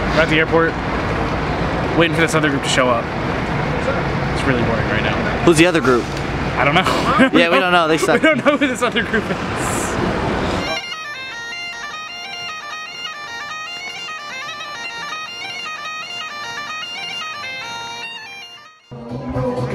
We're at the airport, waiting for this other group to show up. It's really boring right now. Who's the other group? I don't know. Yeah, we don't know. They suck. We don't know who this other group is.